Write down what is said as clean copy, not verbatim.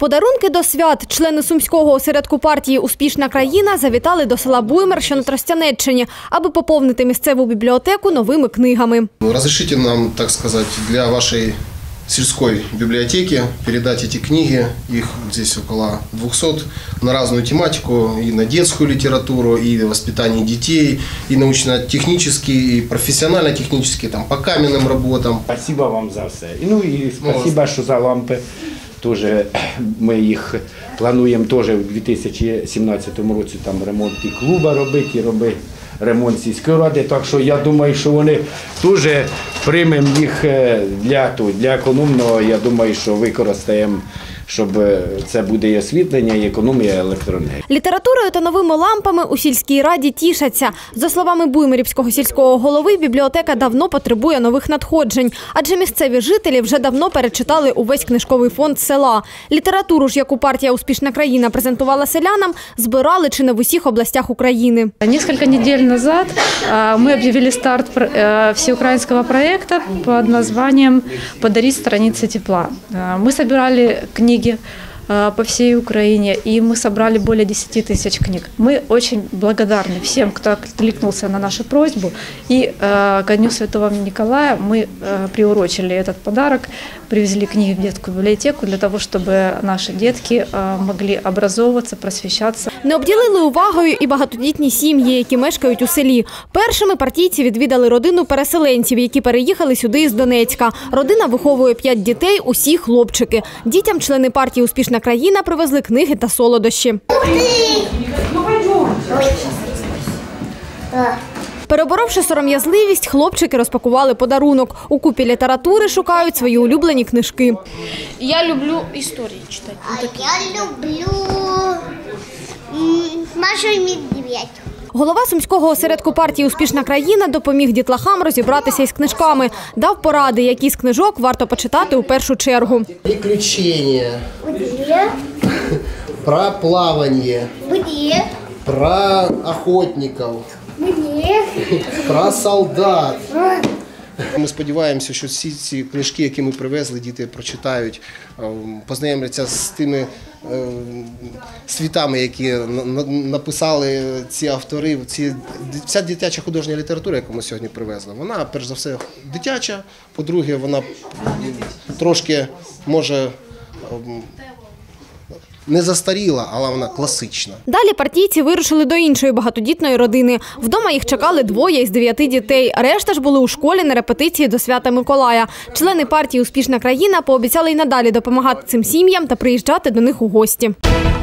Подарунки до свят. Члени Сумського осередку партії «Успішна країна» завітали до села Буймир, що на Тростянеччині, аби поповнити місцеву бібліотеку новими книгами. Разрешите нам, так сказать, для вашей сельской библиотеки передать эти книги, их здесь около 200, на разную тематику, и на детскую литературу, и воспитание детей, и научно-технические, и профессионально-технические, там, по каменным работам. Спасибо вам за все. Ну и спасибо, що за лампи. Тоже ми їх плануємо теж у 2017 році там ремонт і клуба робити, і робити ремонт сільської ради. Так що я думаю, що вони теж приймемо їх для економного, я думаю, що використаємо, щоб це буде і освітлення, і економія електроенергії. Літературою та новими лампами у сільській раді тішаться. За словами буймирівського сільського голови, бібліотека давно потребує нових надходжень, адже місцеві жителі вже давно перечитали увесь книжковий фонд села. Літературу ж, яку партія «Успішна країна» презентувала селянам, збирали чи не в усіх областях України. Несколько недель назад мы объявили старт всеукраинского проекта под названием «Подарить страницы тепла». Мы собирали книги по всей Украине, и мы собрали более 10 тысяч книг. Мы очень благодарны всем, кто откликнулся на нашу просьбу. И ко Дню Святого Николая мы приурочили этот подарок, привезли книги в детскую библиотеку для того, чтобы наши детки могли образовываться, просвещаться. Не обділили увагою і багатодітні сім'ї, які мешкають у селі. Першими партійці відвідали родину переселенців, які переїхали сюди із Донецька. Родина виховує 5 дітей, усі хлопчики. Дітям члени партії «Успішна країна» привезли книги та солодощі. Переборовши сором'язливість, хлопчики розпакували подарунок. У купі літератури шукають свої улюблені книжки. Я люблю історії читати. Я люблю Машу і Медведь. Голова Сумського осередку партії «Успішна країна» допоміг дітлахам розібратися із книжками. Дав поради, які з книжок варто почитати у першу чергу. Приключения. Про плавание. Про охотников. Про солдат. Ми сподіваємося, що всі ці книжки, які ми привезли, діти прочитають, познайомляться з тими світами, які написали ці автори. Вся дитяча художня література, яку ми сьогодні привезли, вона, перш за все, дитяча, по-друге, вона трошки, може, не застаріла, але вона класична. Далі партійці вирушили до іншої багатодітної родини. Вдома їх чекали 2 із 9 дітей. Решта ж були у школі на репетиції до Свята Миколая. Члени партії «Успішна країна» пообіцяли й надалі допомагати цим сім'ям та приїжджати до них у гості.